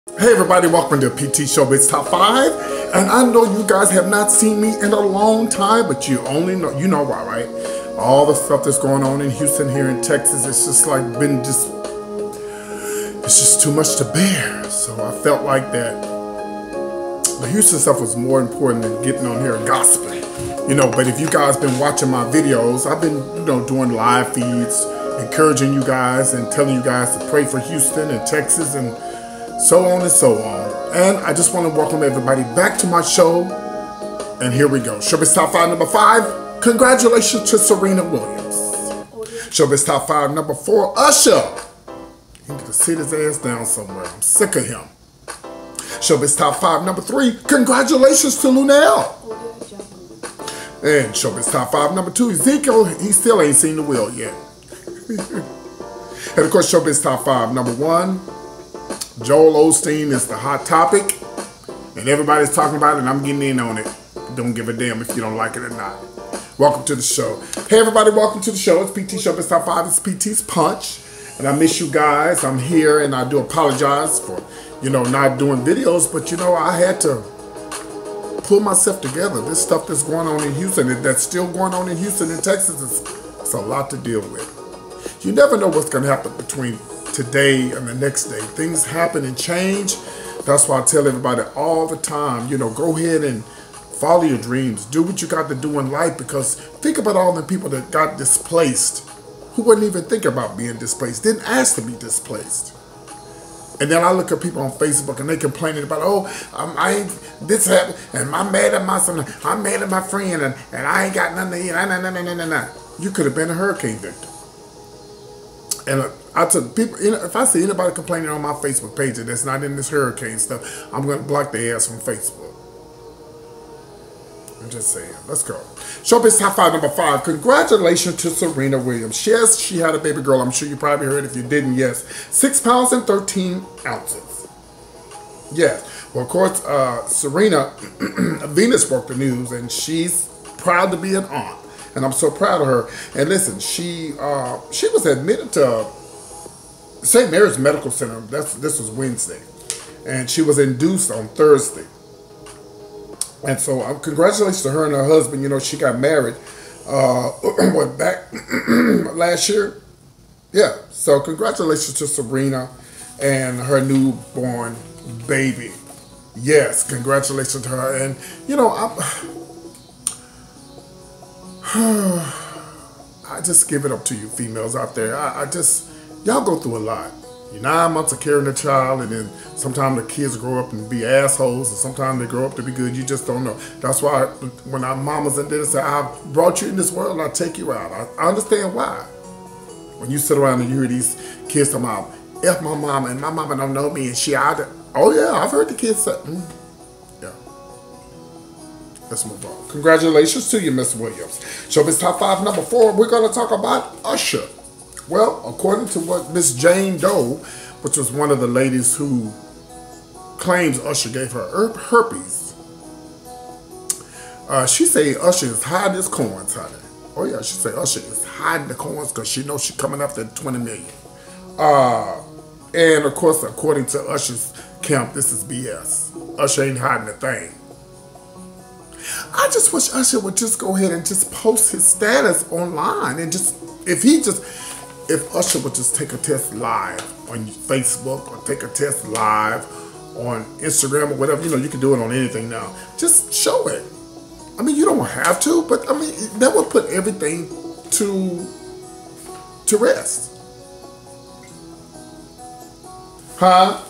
Hey everybody, welcome to PT Showbiz Top 5. And I know you guys have not seen me in a long time, but you know why, right? All the stuff that's going on in Houston, here in Texas, it's just like it's just too much to bear. So I felt like that the Houston stuff was more important than getting on here and gossiping. But if you guys been watching my videos, I've been, doing live feeds, encouraging you guys and telling you guys to pray for Houston and Texas and so on and so on. And I just want to welcome everybody back to my show. And here we go. Showbiz Top 5 number 5. Congratulations to Serena Williams. Showbiz Top 5 number 4. Usher. He need to sit his ass down somewhere. I'm sick of him. Showbiz Top 5 number 3. Congratulations to Luenell. And Showbiz Top 5 number 2. Ezekiel. He still ain't seen the wheel yet. And of course, Showbiz Top 5 number 1. Joel Osteen is the hot topic, and everybody's talking about it, and I'm getting in on it. Don't give a damn if you don't like it or not. Welcome to the show. Hey everybody, welcome to the show. It's PT Showbiz Top 5. It's PT's Punch, and I miss you guys. I'm here, and I do apologize for, not doing videos, but I had to pull myself together. This stuff that's going on in Houston, that's still going on in Houston and Texas, it's a lot to deal with. You never know what's going to happen between today and the next day. Things happen and change. That's why I tell everybody all the time, go ahead and follow your dreams. Do what you got to do in life, because think about all the people that got displaced who wouldn't even think about being displaced, didn't ask to be displaced. And then I look at people on Facebook and they complaining about, this happened, and I'm mad at my son, I'm mad at my friend, and I ain't got nothing to eat. Nah. You could have been a hurricane victim. And I tell people, if I see anybody complaining on my Facebook page that's not in this hurricane stuff, I'm going to block their ass from Facebook. I'm just saying. Let's go. Showbiz Top 5 number 5. Congratulations to Serena Williams. Yes, she had a baby girl. I'm sure you probably heard. If you didn't, yes. 6 pounds and 13 ounces. Yes. Well, of course, Serena, Venus broke the news, and she's proud to be an aunt. And I'm so proud of her. And listen, she was admitted to St. Mary's Medical Center. This was Wednesday. And she was induced on Thursday. And so congratulations to her and her husband. She got married back last year. Yeah. So congratulations to Serena and her newborn baby. Yes, congratulations to her. And I just give it up to you females out there. Y'all go through a lot. You're 9 months of carrying a child, and then sometimes the kids grow up and be assholes, and sometimes they grow up to be good. You just don't know. That's why when our mamas and daddies say, I brought you in this world, and I take you out. I understand why. When you sit around and you hear these kids talking about, F my mama, and my mama don't know me, and she out there. Oh yeah, I've heard the kids say, yeah. Let's move on. Congratulations to you, Miss Williams. Showbiz Top 5 number 4, we're going to talk about Usher. Well, according to what Miss Jane Doe, which was one of the ladies who claims Usher gave her herpes, she say Usher is hiding his coins, honey. Oh yeah, she say Usher is hiding the coins because she knows she's coming after 20 million. And of course, according to Usher's camp, this is BS. Usher ain't hiding a thing. I just wish Usher would just go ahead and just post his status online, and if Usher would just take a test live on Facebook, or take a test live on Instagram or whatever, you can do it on anything now. Just show it. I mean, you don't have to, but I mean, that would put everything to rest. Huh?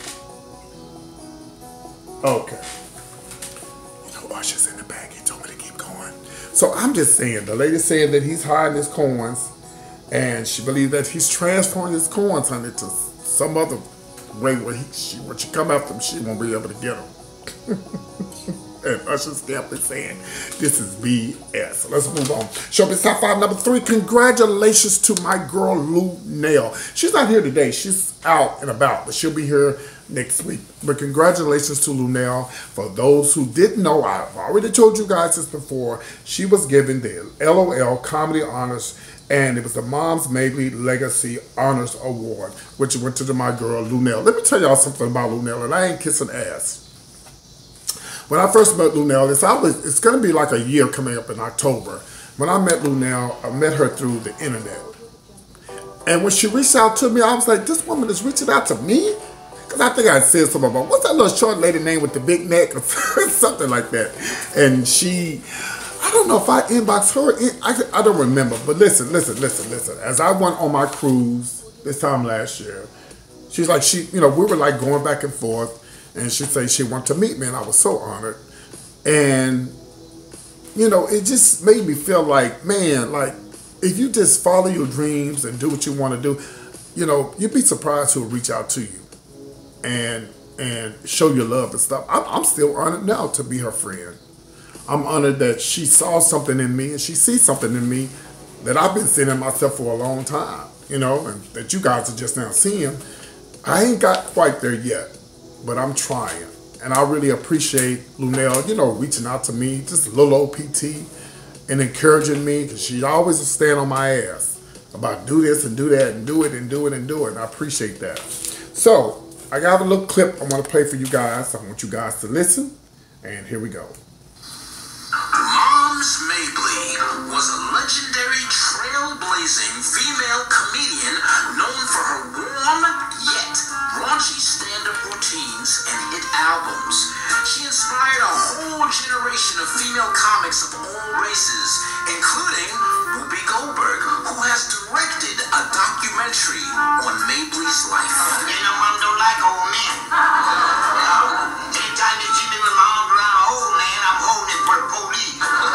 Okay. Usher's in the bag. He told me to keep going. So I'm just saying, the lady's saying that he's hiding his coins, and she believes that he's transferring his coins, honey, to some other way where when she come after him, she won't be able to get them. And Usher's camp is saying this is BS. So let's move on. Showbiz Top 5 number 3. Congratulations to my girl Luenell. She's not here today. She's out and about, but she'll be here next week. But congratulations to Luenell. For those who didn't know, I've already told you guys this before. She was given the LOL Comedy Honors And it was the Moms Mabley Legacy Honors Award, which went to my girl Lunel. Let me tell y'all something about Lunel, and I ain't kissing ass. When I first met Lunel, it's going to be like a year coming up in October. When I met Lunel, I met her through the internet. And when she reached out to me, I was like, this woman is reaching out to me? Because I think I said something about, what's that little short lady name with the big neck or something like that. And she, I don't know if I inboxed her. I don't remember. But listen. As I went on my cruise this time last year, she's like, we were like going back and forth. And she said she wanted to meet me, and I was so honored. And, it just made me feel like, man, like, if you just follow your dreams and do what you want to do, you'd be surprised who'll reach out to you and show your love and stuff. I'm still honored now to be her friend. I'm honored that she saw something in me, and she sees something in me that I've been seeing in myself for a long time, and that you guys are just now seeing. I ain't got quite there yet, but I'm trying. And I really appreciate Lunel, reaching out to me, just a little old PT, and encouraging me, because she always stand on my ass about do this and do that and do it and do it and do it. And I appreciate that. So I got a little clip I want to play for you guys. I want you guys to listen. And here we go. Moms Mabley was a legendary trailblazing female comedian known for her warm yet raunchy stand-up routines and hit albums. She inspired a whole generation of female comics of all races, including Whoopi Goldberg, who has directed a documentary on Mabley's life. Mom don't like old men. Anytime you see me with my arms around an old man, I'm holding him for the police.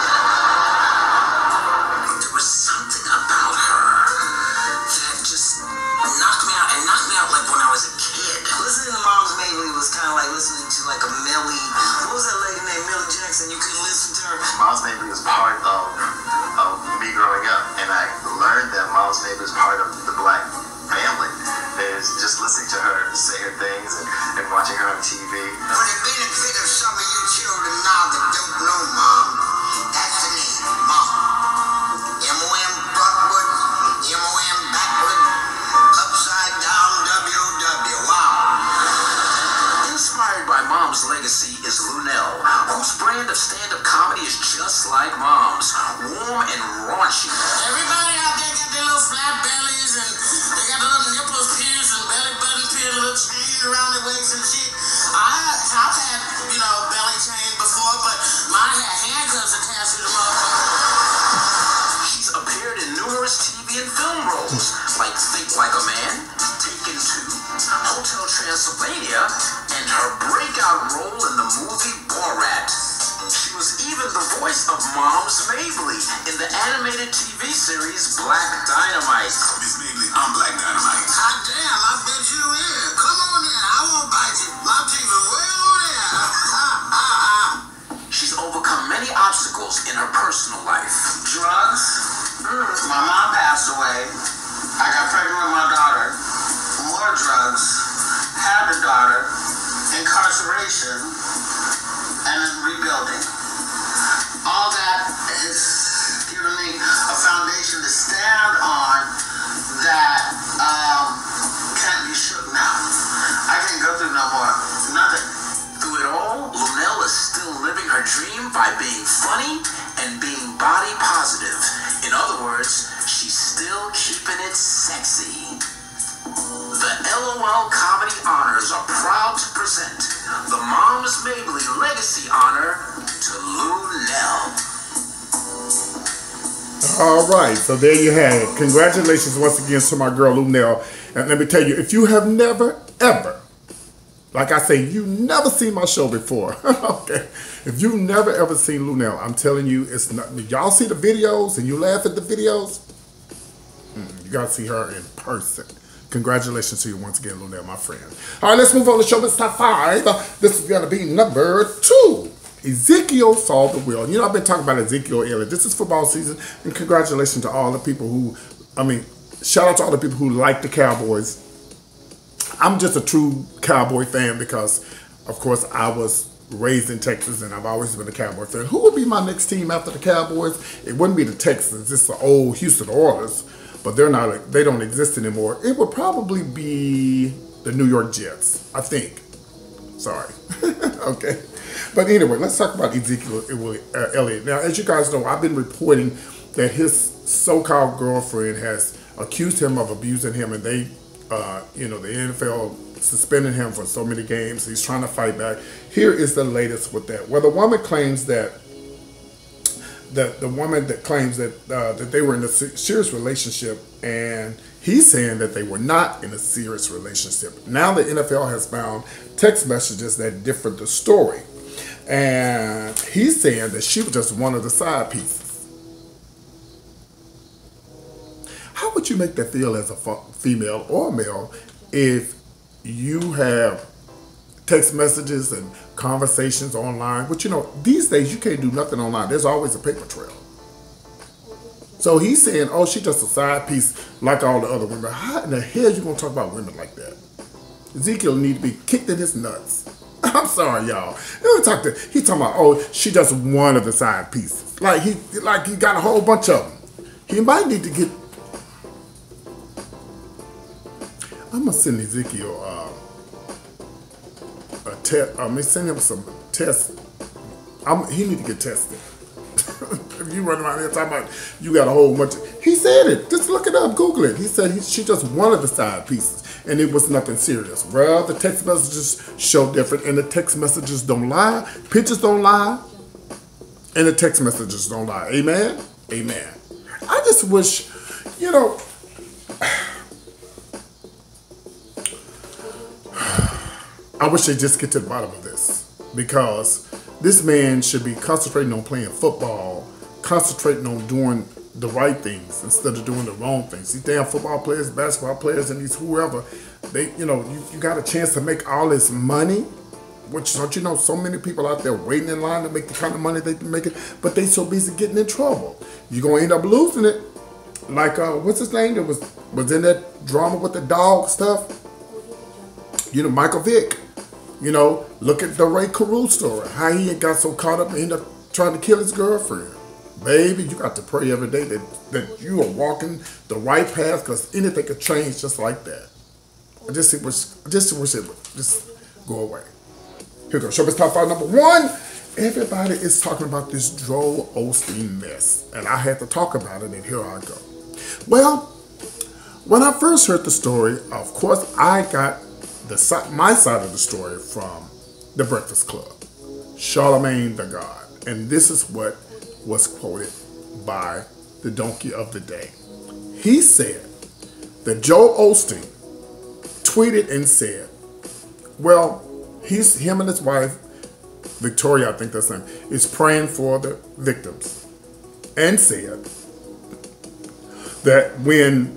There was something about her that just knocked me out, and knocked me out like when I was a kid. Listening to Moms Mabley was kind of like listening to like a Millie. What was that lady named Millie Jackson? You couldn't listen to her. Moms Mabley was part of me growing up, and I learned that Moms Mabley was part of the black family. Is just listening to her say her things and watching her on TV. For the benefit of some of you children now that don't know Mom, that's the name, Mom. M-O-M frontward, M-O-M backward, upside down, W-O-W. Wow. Inspired by Mom's legacy is Lunel, whose brand of stand-up comedy is just like Mom's, warm and raunchy. Everybody out there got their little flat bellies and they got their little nipples pierced and belly button pierced, little chain around their waist and shit. I've had, belly chain before, but mine had handcuffs attached to the motherfucker. She's appeared in numerous TV and film roles, like Think Like a Man, Taken 2, Hotel Transylvania, and her breakout role in the movie Borat. She was even the voice of Moms Mabley in the animated TV series Black Dynamite. Miss Mabley, I'm Black Dynamite. Hot damn, I bet you is. Come on in, I won't bite you. My teeth are way on there. She's overcome many obstacles in her personal life. Drugs. My mom passed away. I got pregnant with my daughter. More drugs. Had a daughter. Incarceration. And then rebuilding. All that has given me a foundation to stand on that can't be shook now. I can't go through no more. Nothing. Through it all, Lunel is still living her dream by being funny and being body positive. In other words, she's still keeping it sexy. The LOL Comedy Honors are proud to present the Moms Mabley Legacy Honor to Lunel. All right, so there you have it. Congratulations once again to my girl Lunel. And let me tell you, if you have never, ever, like I say, you never seen my show before, okay? If you've never, ever seen Lunel, I'm telling you, it's not, y'all see the videos and you laugh at the videos, you gotta see her in person. Congratulations to you once again, Lunel, my friend. All right, let's move on to Showbiz Top 5. This is gonna be number 2. Ezekiel saw the will. I've been talking about Ezekiel earlier. This is football season, and congratulations to all the people who, shout out to all the people who like the Cowboys. I'm just a true Cowboy fan because, of course, I was raised in Texas, and I've always been a Cowboy fan. Who would be my next team after the Cowboys? It wouldn't be the Texans. It's the old Houston Oilers, but they're not. They don't exist anymore. It would probably be the New York Jets, I think. Sorry. Okay. But anyway, let's talk about Ezekiel Elliott. Now, as you guys know, I've been reporting that his so-called girlfriend has accused him of abusing him, and they, the NFL suspended him for so many games. He's trying to fight back. Here is the latest with that. Well, the woman claims that that they were in a serious relationship, and he's saying that they were not in a serious relationship. Now the NFL has found text messages that differ the story, and he's saying that she was just one of the side pieces. How would you make that feel as a female or male if you have text messages and conversations online? But these days you can't do nothing online. There's always a paper trail. So he's saying, oh, she's just a side piece like all the other women. How in the hell are you going to talk about women like that? Ezekiel need to be kicked in his nuts. I'm sorry, y'all. He talking about, oh, she just one of the side pieces. Like he got a whole bunch of them. He might need to get. I'm gonna send Ezekiel a test. I'm gonna send him some tests. He need to get tested. If you run around here talking about you got a whole bunch he said it. Just look it up, Google it. He said she just one of the side pieces, and it was nothing serious. Well, the text messages show different, and the text messages don't lie. Pictures don't lie, and the text messages don't lie. Amen? Amen. I just wish, I wish they just get to the bottom of this, because this man should be concentrating on playing football, concentrating on doing the right things instead of doing the wrong things. These damn football players, basketball players, and these whoever, they, you got a chance to make all this money, which don't you know so many people out there waiting in line to make the kind of money they can make it, but they so busy getting in trouble. You're gonna end up losing it. Like what's his name that was in that drama with the dog stuff? Michael Vick. Look at the Ray Carew story. How he got so caught up and ended up trying to kill his girlfriend. Baby, you got to pray every day that you are walking the right path, because anything could change just like that. I just wish it would just go away. Here goes Showbiz Top 5 number 1. Everybody is talking about this Joel Osteen mess, and I had to talk about it, and here I go. Well, when I first heard the story, of course, I got my side of the story from The Breakfast Club, Charlamagne tha God, and this is what was quoted by the donkey of the day. He said that Joel Osteen tweeted and said, well, him and his wife, Victoria, I think that's her name, is praying for the victims, and said that when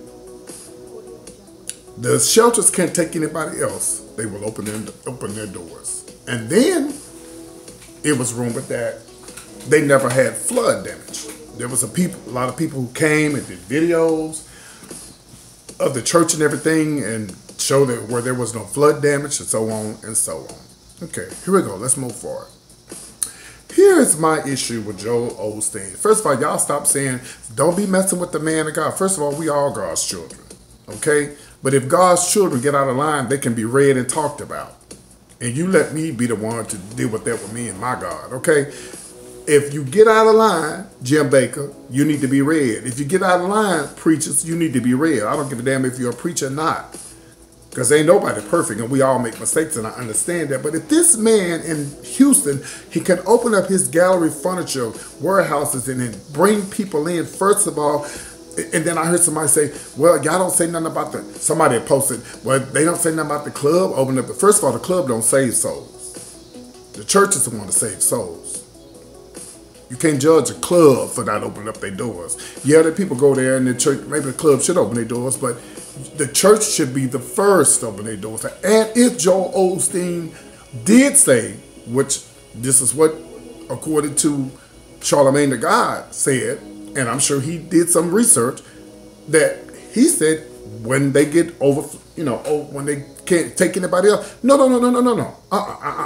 the shelters can't take anybody else, they will open their doors. And then it was rumored that they never had flood damage. There was a lot of people who came and did videos of the church and everything and showed that where there was no flood damage and so on and so on. Okay, here we go. Let's move forward. Here's my issue with Joel Osteen. First of all, y'all stop saying, don't be messing with the man of God. First of all, we are God's children, okay? But if God's children get out of line, they can be read and talked about. And you let me be the one to deal with that with me and my God, okay? If you get out of line, Jim Baker, you need to be read. If you get out of line, preachers, you need to be read. I don't give a damn if you're a preacher or not. Because ain't nobody perfect, and we all make mistakes, and I understand that. But if this man in Houston, he can open up his gallery furniture warehouses and then bring people in, first of all, and then I heard somebody say, well, y'all don't say nothing about somebody posted, well, they don't say nothing about the club opening up. First of all, the club don't save souls. The church is the one to save souls. You can't judge a club for not opening up their doors. Yeah, the people go there and the church, maybe the club should open their doors, but the church should be the first to open their doors. And if Joel Osteen did say, which this is what, according to Charlamagne tha God said, and I'm sure he did some research, that he said when they get over, when they can't take anybody else, no.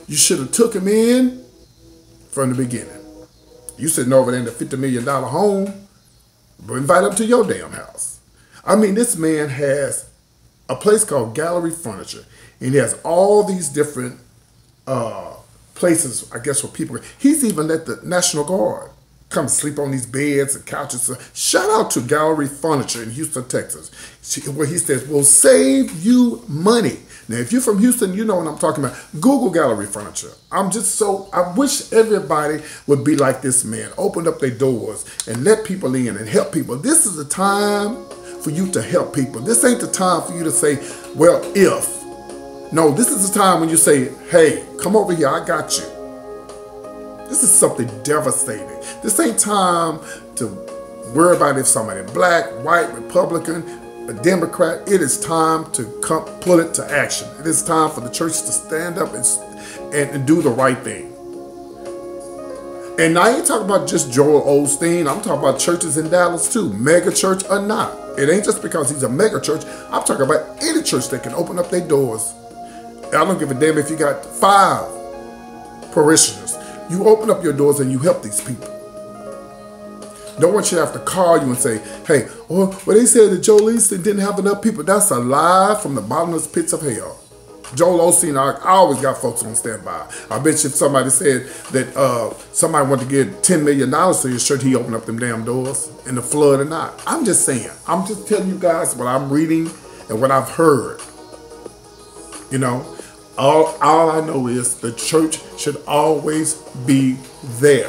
you should have took him in from the beginning. You sitting over there in the $50 million home, but invite him to your damn house. I mean, this man has a place called Gallery Furniture, and he has all these different places, I guess, where people. He's even let the National Guard come sleep on these beds and couches. Shout out to Gallery Furniture in Houston, Texas, where he says, we'll save you money. Now, if you're from Houston, you know what I'm talking about. Google Gallery Furniture. I wish everybody would be like this man. Open up their doors and let people in and help people. This is the time for you to help people. This ain't the time for you to say, well, if. No, this is the time when you say, hey, come over here, I got you. This is something devastating. This ain't time to worry about if somebody black, white, Republican, a Democrat. It is time to pull it to action. It is time for the church to stand up and do the right thing. And I ain't talking about just Joel Osteen. I'm talking about churches in Dallas too, mega church or not. It ain't just because he's a mega church. I'm talking about any church that can open up their doors. I don't give a damn if you got 5 parishioners. You open up your doors and you help these people. No one should have to call you and say, hey, well, they said that Joel Osteen didn't have enough people. That's a lie from the bottomless pits of hell. Joel Osteen, I always got folks on standby. I bet you if somebody said that somebody wanted to give $10 million to his church, he opened up them damn doors in the flood or not. I'm just saying. I'm just telling you guys what I'm reading and what I've heard. You know, all I know is the church should always be there.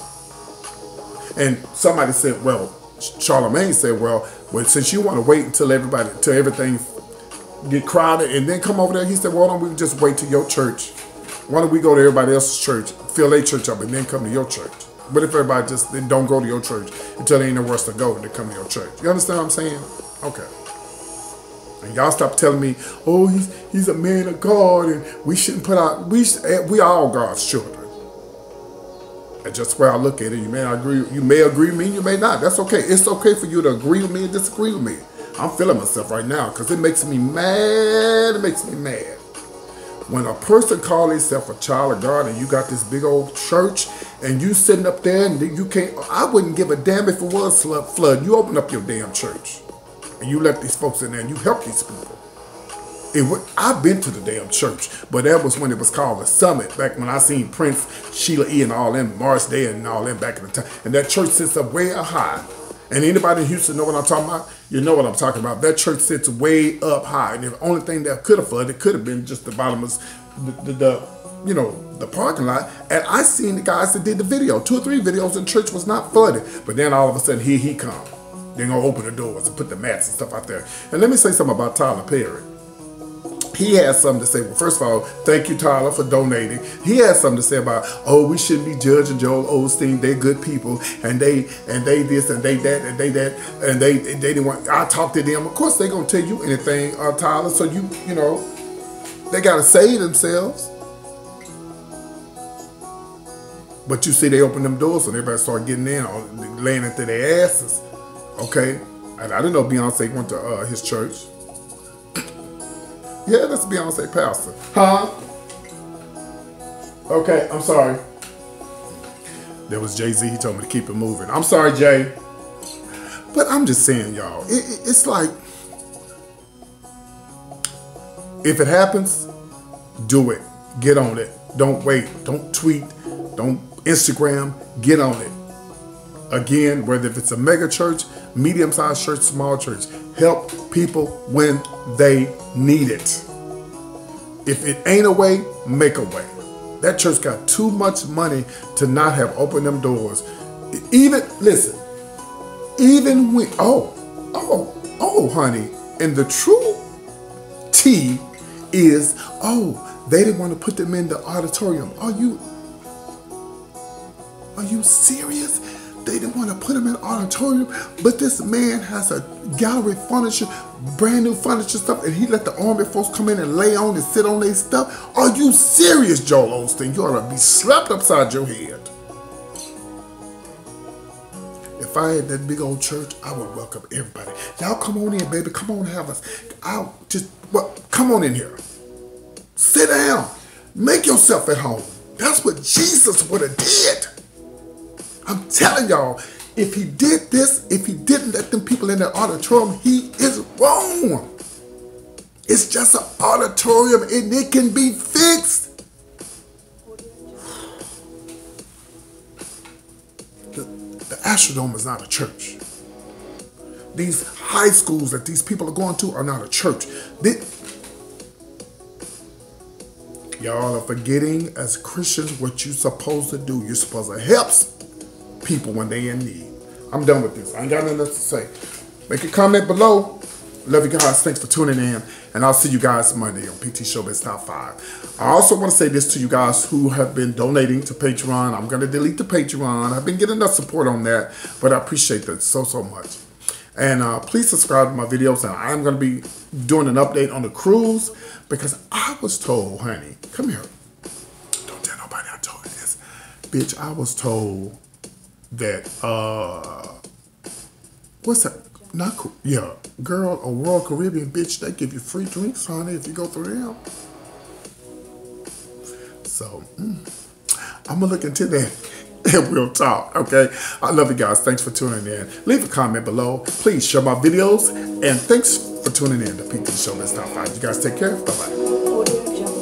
And somebody said, well, Charlemagne said, well, since you want to wait until everything get crowded and then come over there, he said, well, why don't we just wait till your church? Why don't we go to everybody else's church, fill their church up, and then come to your church? What if everybody just then don't go to your church until they ain't nowhere else to go and they come to your church? You understand what I'm saying? Okay. And y'all stop telling me, oh, he's a man of God and we shouldn't put out, we are all God's children. And just where I look at it, you may agree with me, you may not. That's okay. It's okay for you to agree with me and disagree with me. I'm feeling myself right now because it makes me mad. It makes me mad. When a person calls himself a child of God and you got this big old church and you sitting up there and you can't, I wouldn't give a damn if it was flood. You open up your damn church and you let these folks in there and you help these people. I've been to the damn church, but that was when it was called the Summit, back when I seen Prince, Sheila E. and all them, Morris Day and all them back in the time. And that church sits up way up high. And anybody in Houston know what I'm talking about? You know what I'm talking about. That church sits way up high. And the only thing that could have flooded, it could have been just the bottom of the parking lot. And I seen the guys that did the video, 2 or 3 videos, and the church was not flooded. But then all of a sudden, here he come. They're going to open the doors and put the mats and stuff out there. And let me say something about Tyler Perry. He has something to say. Well, first of all, thank you, Tyler, for donating. He has something to say about, oh, we shouldn't be judging Joel Osteen. They're good people, and they this and they that and they that and they didn't want. I talked to them. Of course, they're gonna tell you anything, Tyler. So you know, they gotta save themselves. But you see, they open them doors, and everybody start getting in, or laying into their asses. Okay, and I didn't know Beyonce went to his church. Yeah, that's Beyonce pastor. Huh? Okay, I'm sorry. There was Jay-Z, he told me to keep it moving. I'm sorry, Jay. But I'm just saying, y'all, it's like, if it happens, do it. Get on it. Don't wait. Don't tweet. Don't Instagram. Get on it. Again, whether if it's a mega church, medium-sized church, small church, help people when they need it. If it ain't a way, make a way. That church got too much money to not have opened them doors. Even when, honey, and the true tea is, they didn't want to put them in the auditorium. Are you serious? They didn't want to put him in an auditorium, but this man has a gallery furniture, brand new furniture stuff, and he let the army folks come in and lay on and sit on their stuff. Are you serious, Joel Osteen? You ought to be slapped upside your head. If I had that big old church, I would welcome everybody. Y'all come on in, baby. Come on, have us. Come on in here. Sit down. Make yourself at home. That's what Jesus would have did. I'm telling y'all, if he did this, if he didn't let them people in the auditorium, he is wrong. It's just an auditorium and it can be fixed. The Astrodome is not a church. These high schools that these people are going to are not a church. Y'all are forgetting as Christians what you're supposed to do. You're supposed to help people when they're in need. I'm done with this. I ain't got nothing else to say. Make a comment below. Love you guys. Thanks for tuning in. And I'll see you guys Monday on PT Showbiz Top 5. I also want to say this to you guys who have been donating to Patreon. I'm going to delete the Patreon. I've been getting enough support on that, but I appreciate that so much. And please subscribe to my videos. And I'm going to be doing an update on the cruise because I was told, honey, come here. Don't tell nobody I told you this. Bitch, I was told that, what's that? Not cool. Yeah, girl, a Royal Caribbean, bitch, they give you free drinks, honey, if you go through them. So, I'm going to look into that and we'll talk, okay? I love you guys. Thanks for tuning in. Leave a comment below. Please share my videos. And thanks for tuning in to PT Showbiz Top 5. You guys take care. Bye-bye.